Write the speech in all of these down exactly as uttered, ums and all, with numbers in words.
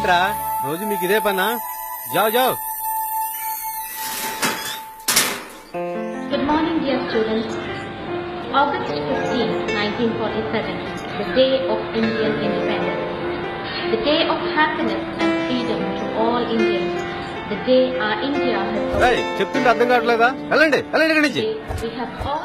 ఏంట్రా రోజు మీకు ఇదే పనా? జావ్ జావ్. Good morning, dear students. August fifteenth, nineteen forty-seven, the day of Indian independence, the day of happiness and freedom to all Indians, the day our India has. Hey, చెప్తుంటే అర్థం కావట్లేదా? వెళ్ళండి వెళ్ళండి ఇక్కడి నుంచి. We have all.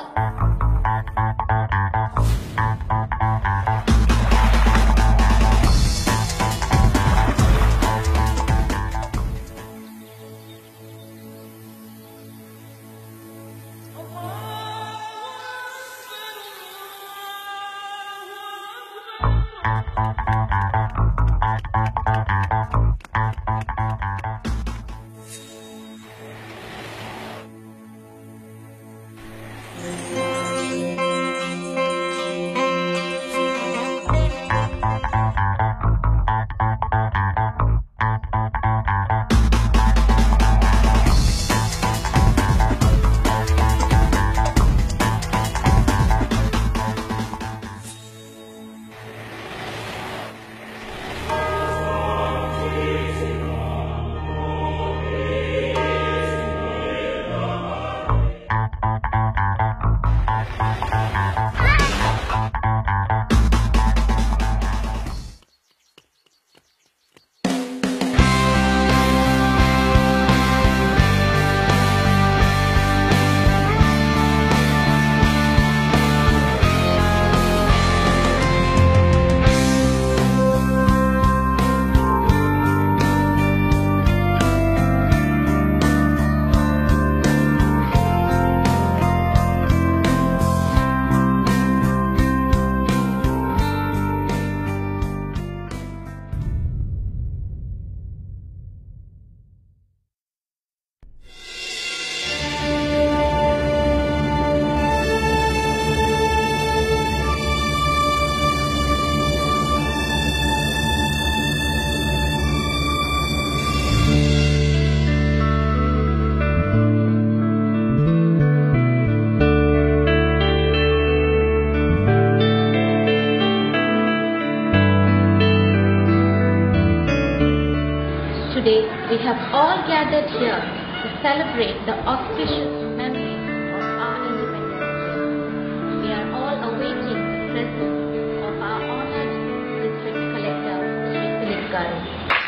Today, we have all gathered here to celebrate the auspicious memory of our independence day. We are all awaiting the presence of our honored District Collector, Shri Philip Garu.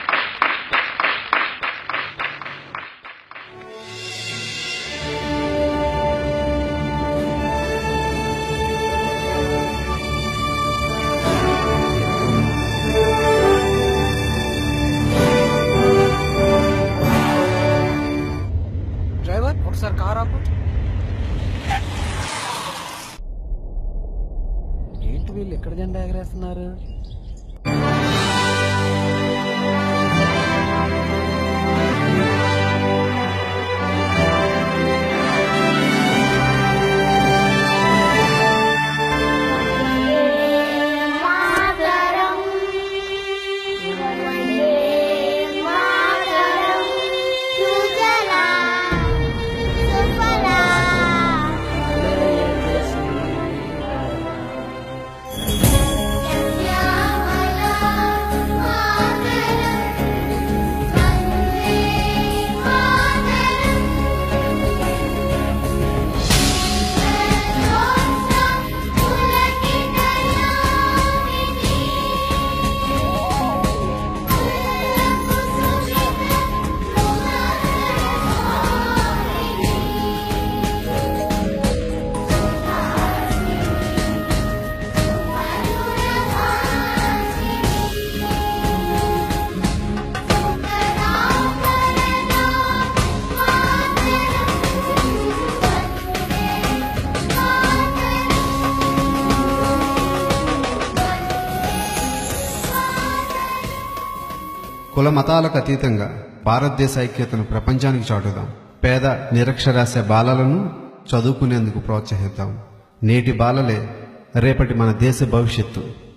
ఒకసారి car ఆపు. ఏంటి వీళ్ళు ఎక్కడ జెండా ఎగరేస్తున్నారు? కుల మతాలకు అతీతంగా భారతదేశ ఐక్యతను ప్రపంచానికి చాటుదాం. పేద నిరక్షరాస్య బాలలను చదువుకునేందుకు ప్రోత్సహిద్దాం. నేటి బాలలే రేపటి మన దేశ భవిష్యత్తు.